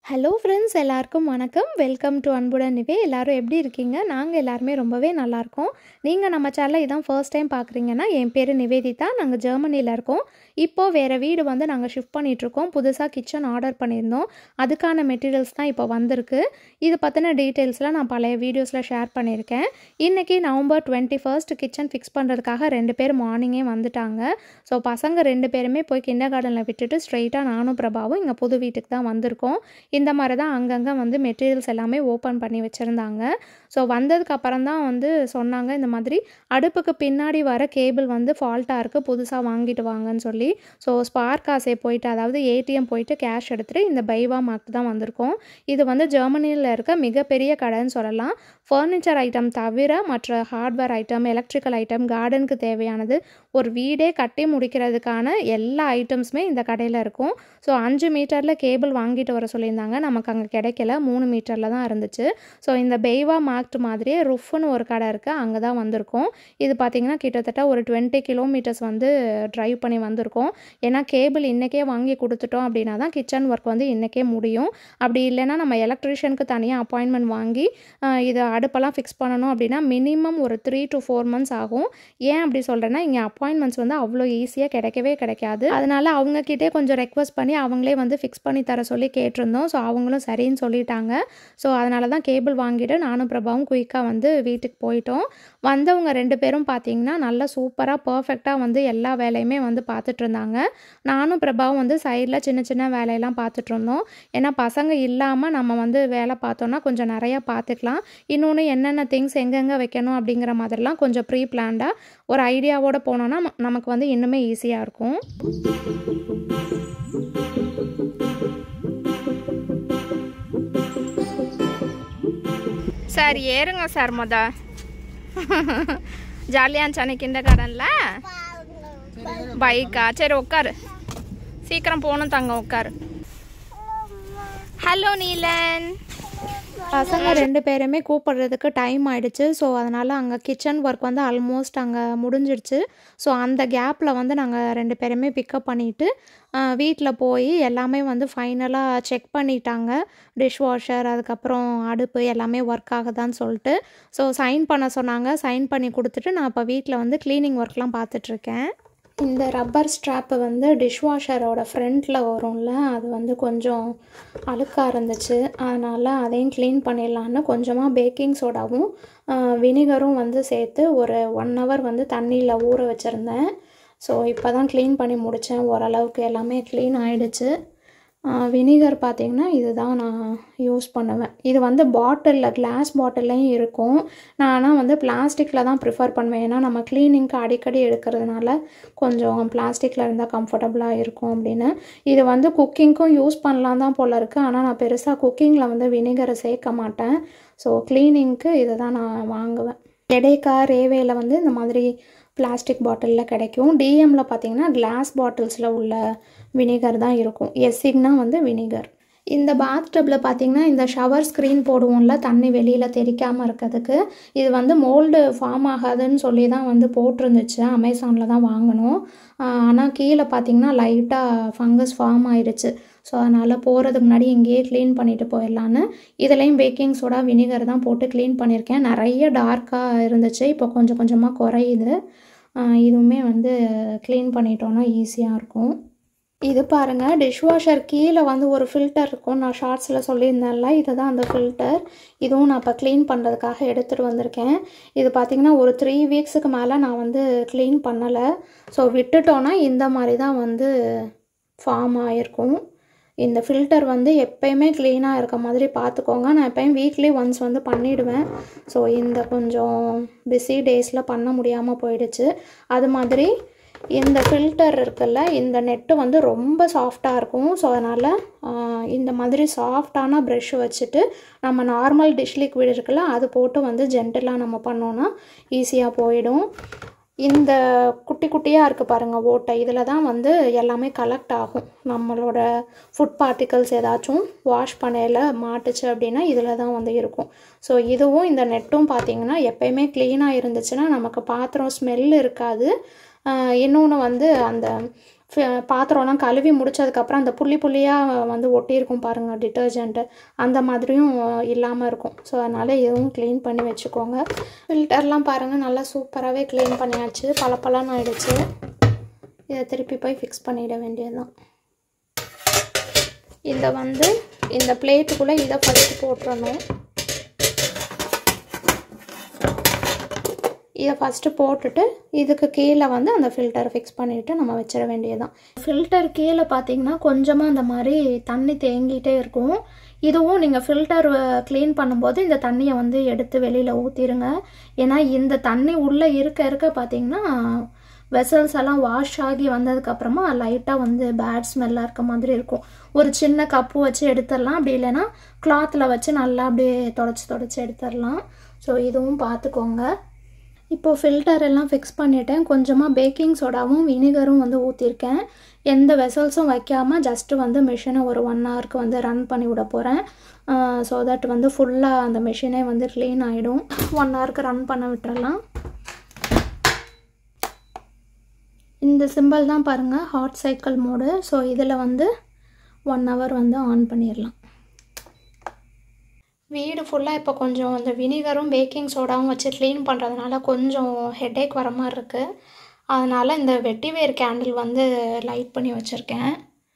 Hello friends, எல்லாருக்கும் வணக்கம். Welcome to அன்புடன் நிவே. எல்லோரும் எப்படி இருக்கீங்க? நாங்கள் எல்லாருமே ரொம்பவே நல்லாயிருக்கோம். நீங்கள் நம்ம சேனலை இதான் ஃபர்ஸ்ட் டைம் பார்க்குறீங்கன்னா, என் பேர் நிவேதிதா. நாங்கள் ஜெர்மனியில் இருக்கோம். இப்போது வேறு வீடு வந்து நாங்கள் ஷிஃப்ட் பண்ணிகிட்ருக்கோம். புதுசாக கிச்சன் ஆர்டர் பண்ணியிருந்தோம். அதுக்கான மெட்டீரியல்ஸ் தான் இப்போ வந்திருக்கு. இது பற்றின டீட்டெயில்ஸ்லாம் நான் பழைய வீடியோஸில் ஷேர் பண்ணியிருக்கேன். இன்றைக்கி நவம்பர் 21 கிச்சன் ஃபிக்ஸ் பண்ணுறதுக்காக 2 பேர் மார்னிங்கே வந்துட்டாங்க. ஸோ பசங்க 2 பேருமே போய் கிண்டர் கார்டனில் விட்டுட்டு ஸ்ட்ரெயிட்டாக நானும் பிரபாவும் இங்கே புது வீட்டுக்கு தான் வந்திருக்கோம். இந்த மாதிரி தான் அங்கங்கே வந்து மெட்டீரியல்ஸ் எல்லாமே ஓப்பன் பண்ணி வச்சுருந்தாங்க. ஸோ வந்ததுக்கப்புறம் தான் வந்து சொன்னாங்க, இந்த மாதிரி அடுப்புக்கு பின்னாடி வர கேபிள் வந்து ஃபால்ட்டாக இருக்குது, புதுசாக வாங்கிட்டு வாங்கன்னு சொல்லி. ஸோ ஸ்பார்க் காசே போயிட்டு, அதாவது ஏடிஎம் போயிட்டு கேஷ் எடுத்துகிட்டு இந்த பைவா மார்க் தான் வந்திருக்கோம். இது வந்து ஜெர்மனியில் இருக்க மிகப்பெரிய கடைன்னு சொல்லலாம். ஃபர்னிச்சர் ஐட்டம் தவிர மற்ற ஹார்ட்வேர் ஐட்டம், எலக்ட்ரிக்கல் ஐட்டம், கார்டனுக்கு தேவையானது, ஒரு வீடே கட்டி முடிக்கிறதுக்கான எல்லா ஐட்டம்ஸுமே இந்த கடையில் இருக்கும். ஸோ 5 மீட்டரில் கேபிள் வாங்கிட்டு வர சொல்லியிருந்தாங்க. நமக்கு அங்கே கிடைக்கல, 3 மீட்டரில் தான் இருந்துச்சு. ஸோ இந்த பெய்வா மார்க்ட் மாதிரியே ருஃப்னு ஒரு கடை இருக்குது, அங்கே தான் வந்திருக்கோம். இது பார்த்திங்கன்னா கிட்டத்தட்ட ஒரு 20 கிலோமீட்டர்ஸ் வந்து ட்ரைவ் பண்ணி வந்திருக்கோம். ஏன்னா கேபிள் இன்றைக்கே வாங்கி கொடுத்துட்டோம் அப்படின்னா தான் கிச்சன் ஒர்க் வந்து இன்றைக்கே முடியும். அப்படி இல்லைன்னா நம்ம எலக்ட்ரிஷியனுக்கு தனியாக அப்பாயின்மெண்ட் வாங்கி இது அடுப்பெல்லாம் ஃபிக்ஸ் பண்ணணும் அப்படின்னா மினிமம் ஒரு 3 to 4 months ஆகும். ஏன் அப்படி சொல்கிறேன்னா, இங்கே அப்பாயின்மெண்ட்ஸ் வந்து அவ்வளோ ஈஸியாக கிடைக்காது. அதனால் அவங்கக்கிட்டே கொஞ்சம் ரெக்வஸ்ட் பண்ணி அவங்களே வந்து ஃபிக்ஸ் பண்ணி தர சொல்லி கேட்டிருந்தோம். ஸோ அவங்களும் சரின்னு சொல்லிட்டாங்க. ஸோ அதனால தான் கேபிள் வாங்கிட்டு நானும் பிரபாவும் குயிக்காக வந்து வீட்டுக்கு போயிட்டோம். வந்தவங்க 2 பேரும் பார்த்திங்கன்னா நல்லா சூப்பராக பர்ஃபெக்டாக வந்து எல்லா வேலையுமே வந்து பார்த்துட்டு இருந்தாங்க. நானும் பிரபாவும் வந்து சைடில் சின்ன சின்ன வேலையெல்லாம் பார்த்துட்ருந்தோம். ஏன்னா பசங்க இல்லாமல் நம்ம வந்து வேலை பார்த்தோன்னா கொஞ்சம் நிறையா பார்த்துக்கலாம். இன்னொன்று என்னென்ன திங்ஸ் எங்கெங்கே வைக்கணும் அப்படிங்கிற மாதிரிலாம் கொஞ்சம் ப்ரீ பிளான்டாக ஒரு ஐடியாவோடு போனோன்னா நமக்கு வந்து இன்னுமே ஈஸியாக இருக்கும். சார் ஏறுங்க சார், ஜாலியாக இருந்துச்சு கிண்டர் கார்டனில். பைக்கா? சரி உட்காரு, சீக்கிரம் போகணும் தங்க, உட்காரு. ஹலோ நீலன். பசங்க 2 பேருமே கூப்பிடுறதுக்கு டைம் ஆகிடுச்சு. ஸோ அதனால் அங்கே கிச்சன் ஒர்க் வந்து ஆல்மோஸ்ட் அங்கே முடிஞ்சிடுச்சு. ஸோ அந்த கேப்பில் வந்து நாங்கள் 2 பேருமே பிக்கப் பண்ணிவிட்டு வீட்டில் போய் எல்லாமே வந்து ஃபைனலாக செக் பண்ணிட்டாங்க. டிஷ் வாஷர், அதுக்கப்புறம் அடுப்பு எல்லாமே ஒர்க் ஆகுதான்னு சொல்லிட்டு. ஸோ சைன் பண்ண சொன்னாங்க. சைன் பண்ணி கொடுத்துட்டு நான் இப்போ வீட்டில் வந்து க்ளீனிங் ஒர்க்லாம் பார்த்துட்ருக்கேன். இந்த ரப்பர் ஸ்ட்ராப்பு வந்து டிஷ்வாஷரோட ஃப்ரண்ட்டில் வரும்ல, அது வந்து கொஞ்சம் அழுக்காக இருந்துச்சு. அதனால் அதையும் க்ளீன் பண்ணிடலான்னு கொஞ்சமாக பேக்கிங் சோடாவும் வினிகரும் வந்து சேர்த்து ஒரு 1 hour வந்து தண்ணியில் ஊற வச்சுருந்தேன். ஸோ இப்போ தான் க்ளீன் பண்ணி முடித்தேன். ஓரளவுக்கு எல்லாமே க்ளீன் ஆகிடுச்சு. வினிகர் பார்த்திங்கன்னா இதுதான் நான் யூஸ் பண்ணுவேன். இது வந்து பாட்டிலில், கிளாஸ் பாட்டில்லையும் இருக்கும். நான் ஆனால் வந்து பிளாஸ்டிக்கில் தான் ப்ரிஃபர் பண்ணுவேன். ஏன்னா நம்ம க்ளீனிங்க்கு அடிக்கடி எடுக்கிறதுனால கொஞ்சம் பிளாஸ்டிக்கில் இருந்தால் கம்ஃபர்டபுளாக இருக்கும் அப்படின்னு. இது வந்து குக்கிங்க்கும் யூஸ் பண்ணலாம் தான் போல் இருக்குது. ஆனால் நான் பெருசாக குக்கிங்கில் வந்து வினிகரை சேர்க்க மாட்டேன். ஸோ க்ளீனிங்க்கு இதை தான் நான் வாங்குவேன். எடேக்கா, ரேவேயில் வந்து இந்த மாதிரி பிளாஸ்டிக் பாட்டிலில் கிடைக்கும். டிஎம்மில் பார்த்திங்கன்னா கிளாஸ் பாட்டில்ஸில் உள்ள வினிகர் தான் இருக்கும். எஸ்ஸிக்னா வந்து வினிகர். இந்த பாத் டப்பில் பார்த்திங்கன்னா இந்த ஷவர் ஸ்க்ரீன் போடுவோம்ல, தண்ணி வெளியில் தெறிக்காமல் இருக்கிறதுக்கு, இது வந்து மோல்டு ஃபார்ம் ஆகாதுன்னு சொல்லி தான் வந்து போட்டிருந்துச்சு. அமேசானில் தான் வாங்கினோம். ஆனால் கீழே பார்த்திங்கன்னா லைட்டாக ஃபங்கஸ் ஃபார்ம் ஆயிடுச்சு. ஸோ அதனால் போகிறதுக்கு முன்னாடி இங்கேயே க்ளீன் பண்ணிவிட்டு போயிடலான்னு இதுலேயும் பேக்கிங் சோடா, வினிகர் தான் போட்டு க்ளீன் பண்ணியிருக்கேன். நிறைய டார்க்காக இருந்துச்சு, இப்போ கொஞ்சம் கொஞ்சமாக குறையுது. இதுவுமே வந்து க்ளீன் பண்ணிட்டோன்னா ஈஸியாக இருக்கும். இது பாருங்கள், டிஷ்வாஷர் கீழே வந்து ஒரு ஃபில்டர் இருக்கும். நான் ஷார்ட்ஸில் சொல்லியிருந்தேன்ல, இதுதான் அந்த ஃபில்டர். இதுவும் நான் இப்போ க்ளீன் பண்ணுறதுக்காக எடுத்துகிட்டு வந்திருக்கேன். இது பார்த்திங்கன்னா ஒரு 3 weeksக்கு மேலே நான் வந்து க்ளீன் பண்ணலை. ஸோ விட்டுட்டோன்னா இந்த மாதிரி தான் வந்து ஃபார்ம் ஆகிருக்கும். இந்த ஃபில்டர் வந்து எப்போயுமே க்ளீனாக இருக்க மாதிரி பார்த்துக்கோங்க. நான் எப்போயும் வீக்லி ஒன்ஸ் வந்து பண்ணிவிடுவேன். ஸோ இந்த கொஞ்சம் பிஸி டேஸில் பண்ண முடியாமல் போயிடுச்சு. அது மாதிரி இந்த ஃபில்டர் இருக்குல்ல, இந்த நெட்டு வந்து ரொம்ப சாஃப்டாக இருக்கும். ஸோ அதனால் இந்த மாதிரி சாஃப்டான ப்ரெஷ் வச்சுட்டு நம்ம நார்மல் டிஷ் லிக்விட் இருக்குல்ல, அது போட்டு வந்து ஜென்டலாக நம்ம பண்ணோன்னா ஈஸியாக போயிடும். இந்த குட்டி குட்டியாக இருக்குது பாருங்கள் ஓட்டை, இதில் தான் வந்து எல்லாமே கலெக்ட் ஆகும். நம்மளோட ஃபுட் பார்ட்டிகல்ஸ் ஏதாச்சும் வாஷ் பண்ணையில் மாட்டுச்சு அப்படின்னா இதில் தான் வந்து இருக்கும். ஸோ இதுவும் இந்த நெட்டும் பார்த்திங்கன்னா எப்போயுமே க்ளீனாக இருந்துச்சுன்னா நமக்கு பாத்திரம் ஸ்மெல் இருக்காது. இன்னொன்று வந்து அந்த பாத்திரம்லாம் கழுவி முடிச்சதுக்கப்புறம் அந்த புள்ளியாக வந்து ஒட்டியிருக்கும் பாருங்கள் டிட்டர்ஜென்ட்டு, அந்த மாதிரியும் இல்லாமல் இருக்கும். ஸோ அதனால் இதுவும் க்ளீன் பண்ணி வச்சுக்கோங்க. ஃபில்டர்லாம் பாருங்கள் நல்லா சூப்பராகவே க்ளீன் பண்ணியாச்சு, பளபளன்னு ஆகிடுச்சு. இதை திருப்பி போய் ஃபிக்ஸ் பண்ணிட வேண்டியதுதான். இதை வந்து இந்த பிளேட்டுக்குள்ளே இதை ஃபஸ்ட்டு போட்டுறணும். இதை ஃபஸ்ட்டு போட்டுட்டு இதுக்கு கீழே வந்து அந்த ஃபில்டரை ஃபிக்ஸ் பண்ணிவிட்டு நம்ம வச்சிட வேண்டியதுதான். ஃபில்டர் கீழே பார்த்தீங்கன்னா கொஞ்சமாக அந்த மாதிரி தண்ணி தேங்கிட்டே இருக்கும். இதுவும் நீங்கள் ஃபில்டர் க்ளீன் பண்ணும்போது இந்த தண்ணியை வந்து எடுத்து வெளியில் ஊற்றிடுங்க. ஏன்னா இந்த தண்ணி உள்ளே இருக்க பார்த்தீங்கன்னா வெசல்ஸ் எல்லாம் வாஷ் ஆகி வந்ததுக்கப்புறமா லைட்டாக வந்து பேட் ஸ்மெல்லாக இருக்க மாதிரி இருக்கும். ஒரு சின்ன கப்பு வச்சு எடுத்துடலாம், அப்படி இல்லைன்னா கிளாத்தில் வச்சு நல்லா அப்படியே தொடச்சி எடுத்துடலாம். ஸோ இதுவும் பார்த்துக்கோங்க. இப்போது ஃபில்டர் எல்லாம் ஃபிக்ஸ் பண்ணிவிட்டேன். கொஞ்சமாக பேக்கிங் சோடாவும் வினிகரும் வந்து ஊற்றிருக்கேன். எந்த வெசல்ஸும் வைக்காமல் ஜஸ்ட்டு வந்து மிஷினை ஒரு 1 ஹவருக்கு வந்து ரன் பண்ணி விட போகிறேன். ஸோ தட் வந்து ஃபுல்லாக அந்த மிஷினே வந்து க்ளீன் ஆகிடும். 1 ஹவருக்கு ரன் பண்ண விட்டுறலாம். இந்த சிம்பிள் தான் பாருங்கள் ஹாட் சைக்கிள் மோடு. ஸோ இதில் வந்து 1 ஹவர் வந்து ஆன் பண்ணிடலாம். வீடு ஃபுல்லாக இப்போ கொஞ்சம் இந்த வினிகரும் பேக்கிங் சோடாவும் வச்சு க்ளீன் பண்ணுறதுனால கொஞ்சம் ஹெட்டேக் வர மாதிரி இருக்குது. அதனால் இந்த வெட்டிவேர் கேண்டில் வந்து லைட் பண்ணி வச்சுருக்கேன்.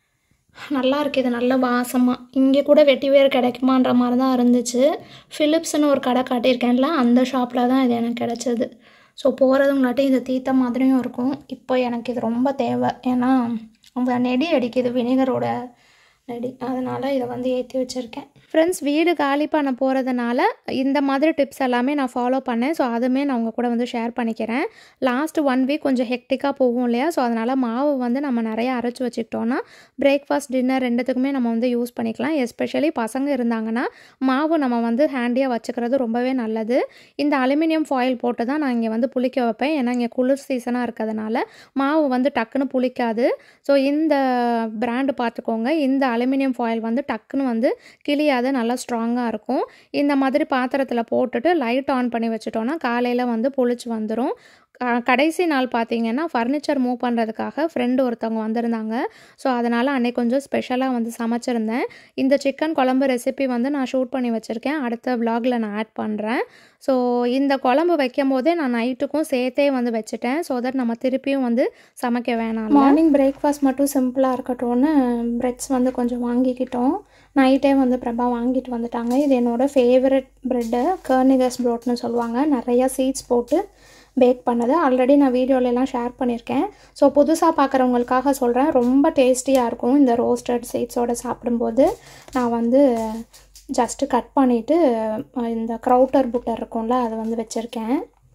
நல்லா இருக்குது, இது நல்ல வாசமாக. இங்கே கூட வெட்டிவேர் கிடைக்குமான்ற மாதிரி தான் இருந்துச்சு. ஃபிலிப்ஸ்னு ஒரு கடை காட்டியிருக்கேன்ல, அந்த ஷாப்பில் தான் இது எனக்கு கிடச்சிது. ஸோ போகிறதுங்காட்டி இது தீத்த மாதிரியும் இருக்கும். இப்போ எனக்கு இது ரொம்ப தேவை, ஏன்னா அந்த நெடி அடிக்குது வினிகரோட நெடி, அதனால் இதை வந்து ஏற்றி வச்சுருக்கேன். ஃப்ரெண்ட்ஸ், வீடு காலி பண்ண போகிறதுனால இந்த மாதிரி டிப்ஸ் எல்லாமே நான் ஃபாலோ பண்ணேன். ஸோ அதுவுமே நான் உங்கள் கூட வந்து ஷேர் பண்ணிக்கிறேன். லாஸ்ட் 1 வீக் கொஞ்சம் ஹெக்டிக்காக போகும் இல்லையா? ஸோ அதனால் மாவு வந்து நம்ம நிறையா அரைச்சி வச்சுக்கிட்டோன்னா பிரேக்ஃபாஸ்ட் டின்னர் ரெண்டுத்துக்குமே நம்ம வந்து யூஸ் பண்ணிக்கலாம். எஸ்பெஷலி பசங்க இருந்தாங்கன்னா மாவு நம்ம வந்து ஹேண்டியாக வச்சுக்கிறது ரொம்பவே நல்லது. இந்த அலுமினியம் ஃபாயில் போட்டு தான் நான் இங்கே வந்து புளிக்க வைப்பேன். ஏன்னா இங்கே குளிர் சீசனாக இருக்கிறதுனால மாவு வந்து டக்குன்னு புளிக்காது. ஸோ இந்த பிராண்டு பார்த்துக்கோங்க. இந்த அலுமினியம் ஃபாயில் வந்து டக்குன்னு வந்து கிளியாது, நல்லா ஸ்ட்ராங்காக இருக்கும். இந்த மாதிரி பாத்திரத்தில் போட்டுட்டு லைட் ஆன் பண்ணி வச்சுட்டோன்னா காலையில் வந்து புளிச்சு வந்துடும். கடைசி நாள் பார்த்தீங்கன்னா ஃபர்னிச்சர் மூவ் பண்ணுறதுக்காக ஃப்ரெண்டு ஒருத்தவங்க வந்திருந்தாங்க. ஸோ அதனால் அன்றைக்கி கொஞ்சம் ஸ்பெஷலாக வந்து சமைச்சிருந்தேன். இந்த சிக்கன் குழம்பு ரெசிபி வந்து நான் ஷூட் பண்ணி வச்சுருக்கேன், அடுத்த விலாகில் நான் ஆட் பண்ணுறேன். ஸோ இந்த குழம்பு வைக்கும் போதே நான் நைட்டுக்கும் சேர்த்தே வந்து வச்சுட்டேன். ஸோ தட் நம்ம திருப்பியும் வந்து சமைக்க வேணாம். மார்னிங் பிரேக்ஃபாஸ்ட் மட்டும் சிம்பிளாக இருக்கட்டும்னு பிரெட்ஸ் வந்து கொஞ்சம் வாங்கிக்கிட்டோம். நைட்டே வந்து பிரபா வாங்கிட்டு வந்துட்டாங்க. இது என்னோடய ஃபேவரட் ப்ரெட்டு, கர்னிகஸ் ப்ரோட்னு சொல்லுவாங்க. நிறையா சீட்ஸ் போட்டு பேக் பண்ணது. ஆல்ரெடி நான் வீடியோலலாம் ஷேர் பண்ணியிருக்கேன். ஸோ புதுசாக பார்க்குறவங்களுக்காக சொல்கிறேன், ரொம்ப டேஸ்டியாக இருக்கும் இந்த ரோஸ்டட் சீட்ஸோடு சாப்பிடும்போது. நான் வந்து ஜஸ்ட்டு கட் பண்ணிவிட்டு இந்த க்ரௌட்டர் புட்டர் இருக்கும்ல, அது வந்து வச்சுருக்கேன்.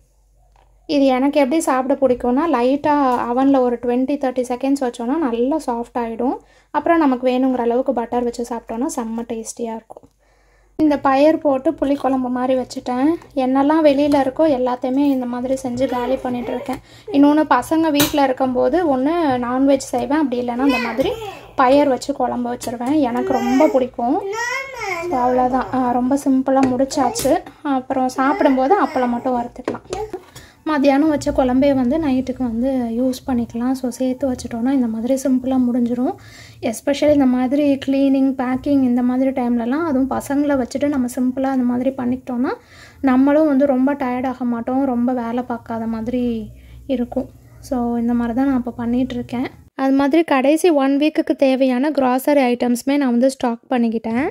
இது எனக்கு எப்படி சாப்பிட பிடிக்கும்னா, லைட்டாக அவனில் ஒரு 20-30 செகண்ட்ஸ் வச்சோன்னா நல்லா சாஃப்ட் ஆகிடும். அப்புறம் நமக்கு வேணுங்கிற அளவுக்கு பட்டர் வச்சு சாப்பிட்டோன்னா செம்ம டேஸ்டியாக இருக்கும். இந்த பயிர் போட்டு புளிக்குழம்பு மாதிரி வச்சுட்டேன். என்னெல்லாம் வெளியில் இருக்கோ எல்லாத்தையுமே இந்த மாதிரி செஞ்சு காலி பண்ணிகிட்ருக்கேன். இன்னொன்று, பசங்க வீட்டில் இருக்கும்போது ஒன்று நான்வெஜ் செய்வேன், அப்படி இல்லைன்னா இந்த மாதிரி பயிர் வச்சு குழம்பு வச்சுருவேன். எனக்கு ரொம்ப பிடிக்கும். ஸோ அவ்வளோதான், ரொம்ப சிம்பிளாக முடிச்சாச்சு. அப்புறம் சாப்பிடும்போது அப்பளம் மட்டும் வறுத்துக்கலாம். மதியானம் வச்ச குழம்பே வந்து நைட்டுக்கு வந்து யூஸ் பண்ணிக்கலாம். ஸோ சேர்த்து வச்சுட்டோன்னா இந்த மாதிரி சிம்பிளாக முடிஞ்சிடும். எஸ்பெஷலி இந்த மாதிரி க்ளீனிங், பேக்கிங் இந்த மாதிரி டைம்லலாம், அதுவும் பசங்களை வச்சுட்டு நம்ம சிம்பிளாக இந்த மாதிரி பண்ணிக்கிட்டோன்னா நம்மளும் வந்து ரொம்ப டயர்டாக மாட்டோம், ரொம்ப வேலை பார்க்காத மாதிரி இருக்கும். ஸோ இந்த மாதிரி தான் நான் இப்போ பண்ணிகிட்ருக்கேன். அது மாதிரி கடைசி 1 வீக்குக்கு தேவையான க்ராசரி ஐட்டம்ஸுமே நான் வந்து ஸ்டாக் பண்ணிக்கிட்டேன்.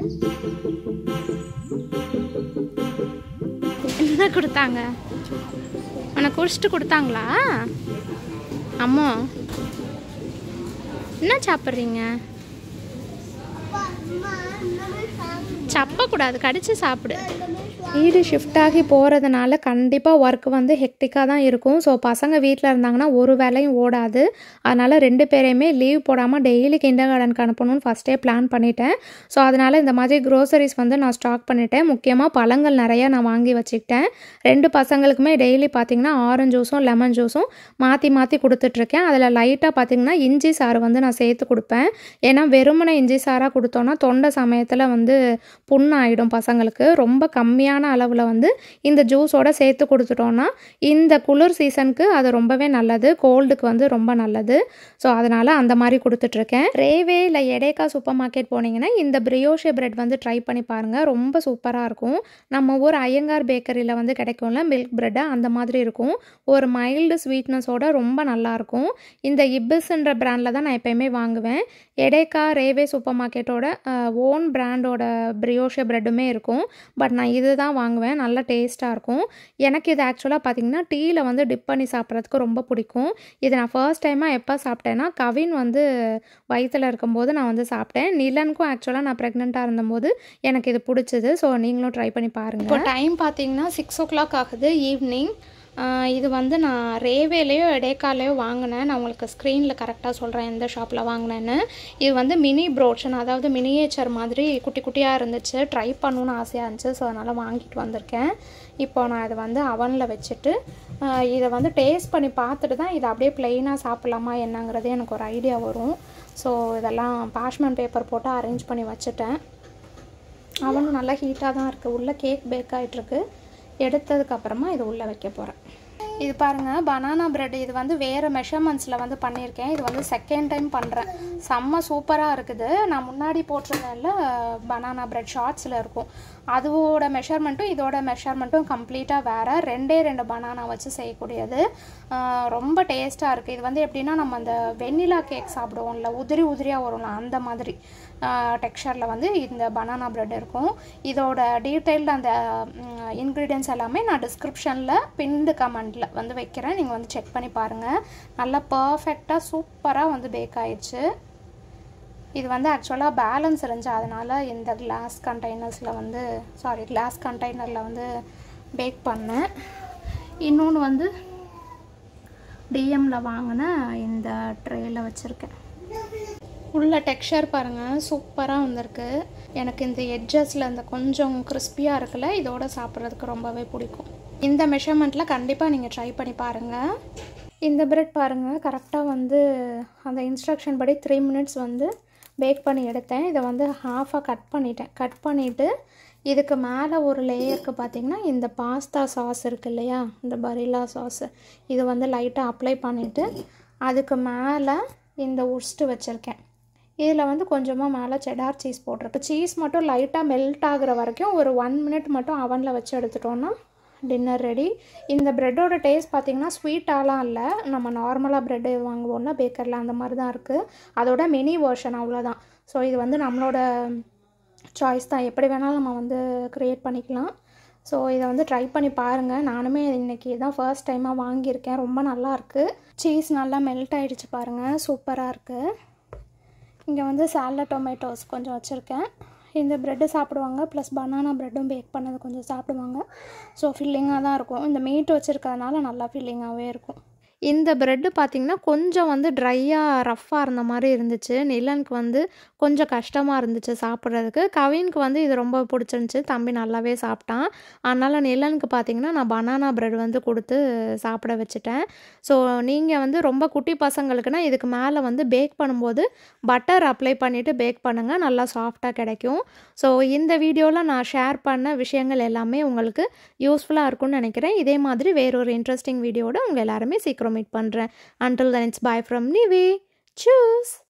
என்ன கொடுத்தாங்க? உனக்கு குடிச்சிட்டு கொடுத்தாங்களா? அம்மா என்ன சாப்பிட்றீங்க? சப்பக்கூடாது, கடிச்சு சாப்பிடு. வீடு ஷிஃப்ட் ஆகி போகிறதுனால கண்டிப்பாக ஒர்க் வந்து ஹெக்டிக்காக தான் இருக்கும். ஸோ பசங்க வீட்டில் இருந்தாங்கன்னா ஒரு வேலையும் ஓடாது. அதனால் 2 பேரையுமே லீவ் போடாமல் டெய்லி கிண்டர் கார்டனுக்கு அனுப்பணும்னு ஃபஸ்ட்டே பிளான் பண்ணிட்டேன். ஸோ அதனால் இந்த மாதிரி க்ரோசரிஸ் வந்து நான் ஸ்டாக் பண்ணிட்டேன். முக்கியமாக பழங்கள் நிறையா நான் வாங்கி வச்சுக்கிட்டேன். 2 பசங்களுக்குமே டெய்லி பார்த்திங்கன்னா ஆரஞ்சு ஜூஸும் லெமன் ஜூஸும் மாற்றி மாற்றி கொடுத்துட்ருக்கேன். அதில் லைட்டாக பார்த்திங்கன்னா இஞ்சி சாறு வந்து நான் சேர்த்து கொடுப்பேன். ஏன்னா வெறுமனை இஞ்சி சாராக கொடுத்தோன்னா தொண்டை சமயத்தில் வந்து புண்ணாயிடும் பசங்களுக்கு. ரொம்ப கம்மியான அளவில் வந்து இந்த ஜூஸோட சேர்த்து கொடுத்துட்டோன்னா இந்த குளிர் சீசனுக்கு அது ரொம்பவே நல்லது, கோல்டுக்கு வந்து ரொம்ப நல்லது. ஸோ அதனால் அந்த மாதிரி கொடுத்துட்ருக்கேன். ரேவே இல்லை எடேக்கா சூப்பர் மார்க்கெட் போனீங்கன்னா இந்த பிரியோஷே பிரெட் வந்து ட்ரை பண்ணி பாருங்கள், ரொம்ப சூப்பராக இருக்கும். நம்ம ஊர் ஐயங்கார் பேக்கரியில் வந்து கிடைக்கும்ல மில்க் பிரெட்டு, அந்த மாதிரி இருக்கும். ஒரு மைல்டு ஸ்வீட்னஸோட ரொம்ப நல்லாயிருக்கும். இந்த இபிஸ்ன்ற பிராண்டில் தான் நான் எப்போயுமே வாங்குவேன். எடேக்கா ரேவே சூப்பர் மார்க்கெட்டோட ஓன் பிராண்டோட பிரியோஷே பிரெட்டுமே இருக்கும். பட் நான் இது தான் வாங்குவேன், நல்ல டேஸ்ட்டாக இருக்கும். எனக்கு இது ஆக்சுவலாக பார்த்திங்கன்னா டீயில் வந்து டிப் பண்ணி சாப்பிட்றதுக்கு ரொம்ப பிடிக்கும். இது நான் ஃபர்ஸ்ட் டைமாக எப்போ சாப்பிட்டேன்னா கவின் வந்து வயிற்றில் இருக்கும்போது நான் வந்து சாப்பிட்டேன். நிலனுக்கும் ஆக்சுவலாக நான் ப்ரெக்னெண்ட்டாக இருந்தபோது எனக்கு இது பிடிச்சது. ஸோ நீங்களும் ட்ரை பண்ணி பாருங்கள். இப்போ டைம் பார்த்திங்கன்னா 6 o'clock ஆகுது ஈவினிங். இது வந்து நான் ரேவேலையோ எடேக்காலையோ வாங்கினேன். நான் உங்களுக்கு ஸ்க்ரீனில் கரெக்டாக சொல்கிறேன் எந்த ஷாப்பில் வாங்கினேன்னு. இது வந்து மினி ப்ரோஷன், அதாவது மினியேச்சர் மாதிரி குட்டி குட்டியாக இருந்துச்சு. ட்ரை பண்ணணுன்னு ஆசையாக இருந்துச்சு. ஸோ அதனால் வாங்கிட்டு வந்திருக்கேன். இப்போ நான் இதை வந்து அவனில் வச்சுட்டு இதை வந்து டேஸ்ட் பண்ணி பார்த்துட்டு தான் இதை அப்படியே ப்ளெயினாக சாப்பிட்லாமா என்னங்கிறது எனக்கு ஒரு ஐடியா வரும். ஸோ இதெல்லாம் பாஷ்மன் பேப்பர் போட்டு அரேஞ்ச் பண்ணி வச்சுட்டேன். அவனும் நல்லா ஹீட்டாக தான் இருக்குது. உள்ளே கேக் பேக் ஆகிட்டுருக்கு. எடுத்ததுக்கப்புறமா இது உள்ளே வைக்க போகிறேன். இது பாருங்கள், பனானா ப்ரெட். இது வந்து வேறு மெஷர்மெண்ட்ஸில் வந்து பண்ணியிருக்கேன். இது வந்து செகண்ட் டைம் பண்ணுறேன். செம்ம சூப்பராக இருக்குது. நான் முன்னாடி போட்டிருந்தேன்ல பனானா ப்ரெட் ஷார்ட்ஸில் இருக்கும், அதோட மெஷர்மெண்ட்டும் இதோட மெஷர்மெண்ட்டும் கம்ப்ளீட்டாக வேறு. 2 பனானா வச்சு செய்யக்கூடியது. ரொம்ப டேஸ்ட்டாக இருக்குது. இது வந்து எப்படின்னா நம்ம அந்த வெண்ணிலா கேக் சாப்பிடுவோம்ல, உதிரி உதிரியாக வரும்ல, அந்த மாதிரி டெக்ஸ்சரில் வந்து இந்த பனானா ப்ரெட் இருக்கும். இதோட டீட்டெயில்டு அந்த இன்க்ரீடியன்ஸ் எல்லாமே நான் டிஸ்கிரிப்ஷனில் பின்டு கமெண்டில் வந்து வைக்கிறேன். நீங்கள் வந்து செக் பண்ணி பாருங்கள். நல்லா பர்ஃபெக்டாக சூப்பராக வந்து பேக் ஆயிடுச்சு. இது வந்து ஆக்சுவலாக பேலன்ஸ் இருந்துச்சு, அதனால் இந்த கிளாஸ் கண்டெய்னரில் வந்து பேக் பண்ணேன். இன்னொன்று வந்து டிஎம்மில் வாங்கின இந்த ட்ரேயில் வச்சுருக்கேன். உள்ள டெக்ஸ்சர் பாருங்கள், சூப்பராக வந்திருக்கு. எனக்கு இந்த எட்ஜஸில் இந்த கொஞ்சம் கிறிஸ்பியாக இருக்குல்ல, இதோட சாப்பிட்றதுக்கு ரொம்பவே பிடிக்கும். இந்த மெஷர்மெண்ட்டில் கண்டிப்பாக நீங்கள் ட்ரை பண்ணி பாருங்கள். இந்த பிரெட் பாருங்கள், கரெக்டாக வந்து அந்த இன்ஸ்ட்ரக்ஷன் படி 3 minutes வந்து பேக் பண்ணி எடுத்தேன். இதை வந்து ஹாஃபாக கட் பண்ணிவிட்டு இதுக்கு மேலே ஒரு லேயருக்கு பார்த்திங்கன்னா இந்த பாஸ்தா சாஸ் இருக்குது இல்லையா, இந்த பரில்லா சாஸ், இது வந்து லைட்டாக அப்ளை பண்ணிவிட்டு அதுக்கு மேலே இந்த உஸ்ட்டு வச்சுருக்கேன். இதில் வந்து கொஞ்சமாக மேலே செடார் சீஸ் போட்டிருக்கு. சீஸ் மட்டும் லைட்டாக மெல்ட் ஆகிற வரைக்கும் ஒரு 1 minute மட்டும் அவனில் வச்சு எடுத்துட்டோன்னா டின்னர் ரெடி. இந்த ப்ரெட்டோட டேஸ்ட் பார்த்திங்கன்னா ஸ்வீட்டாலாம் இல்லை, நம்ம நார்மலாக ப்ரெட்டு வாங்குவோம்னா பேக்கரில் அந்த மாதிரி தான் இருக்குது. அதோட மினி வெர்ஷன், அவ்வளோதான். ஸோ இது வந்து நம்மளோட சாய்ஸ் தான், எப்படி வேணாலும் நம்ம வந்து க்ரியேட் பண்ணிக்கலாம். ஸோ இதை வந்து ட்ரை பண்ணி பாருங்கள். நானுமே இன்றைக்கி தான் ஃபர்ஸ்ட் டைமாக வாங்கியிருக்கேன். ரொம்ப நல்லாயிருக்கு. சீஸ் நல்லா மெல்ட் ஆகிடுச்சு பாருங்கள், சூப்பராக இருக்குது. இங்கே வந்து சாலட் டொமேட்டோஸ் கொஞ்சம் வச்சுருக்கேன். இந்த ப்ரெட்டு சாப்பிடுவாங்க, ப்ளஸ் பனானா ப்ரெட்டும் பேக் பண்ணது கொஞ்சம் சாப்பிடுவாங்க. ஸோ ஃபில்லிங்காக தான் இருக்கும். இந்த மீட் வச்சுருக்கிறதுனால நல்லா ஃபில்லிங்காகவே இருக்கும். இந்த ப்ரெட்டு பார்த்திங்கன்னா கொஞ்சம் வந்து ட்ரையாக ரஃப்பாக இருந்த மாதிரி இருந்துச்சு. நிலனுக்கு வந்து கொஞ்சம் கஷ்டமாக இருந்துச்சு சாப்பிட்றதுக்கு. கவினுக்கு வந்து இது ரொம்ப பிடிச்சிருந்துச்சி, தம்பி நல்லாவே சாப்பிட்டான். அதனால் நிலனுக்கு பார்த்திங்கன்னா நான் பனானா ப்ரெட் வந்து கொடுத்து சாப்பிட வச்சுட்டேன். ஸோ நீங்கள் வந்து ரொம்ப குட்டி பசங்களுக்குன்னா இதுக்கு மேலே வந்து பேக் பண்ணும்போது பட்டர் அப்ளை பண்ணிவிட்டு பேக் பண்ணுங்கள், நல்லா சாஃப்டாக கிடைக்கும். ஸோ இந்த வீடியோவில் நான் ஷேர் பண்ண விஷயங்கள் எல்லாமே உங்களுக்கு யூஸ்ஃபுல்லாக இருக்கும்னு நினைக்கிறேன். இதே மாதிரி வேறொரு இன்ட்ரெஸ்டிங் வீடியோட உங்கள் எல்லாருமே சீக்கிரம் மீட் பண்ணுறேன். Until then, it's bye from Nivi. Choose.